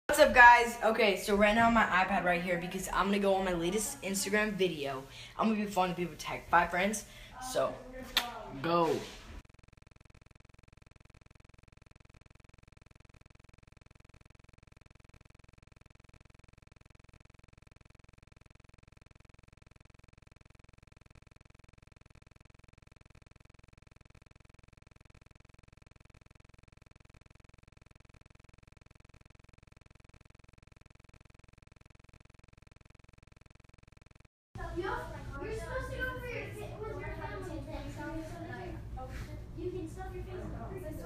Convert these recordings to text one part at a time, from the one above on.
What's up, guys? Okay, so right now on my iPad right here because I'm gonna go on my latest Instagram video. I'm gonna be following people, tag 5 friends. So, go. You're supposed to go for your with your family thing, so you can stuff your face in.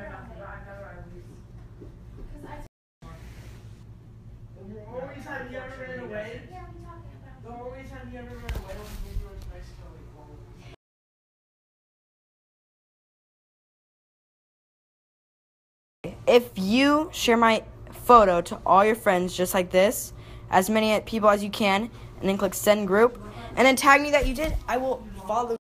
The only time you ever ran away? Yeah, I'm talking about. The only time you ever ran away was when you were in Mexico. If you share my photo to all your friends just like this, as many people as you can, and then click send group, and then tag me that you did, I will follow.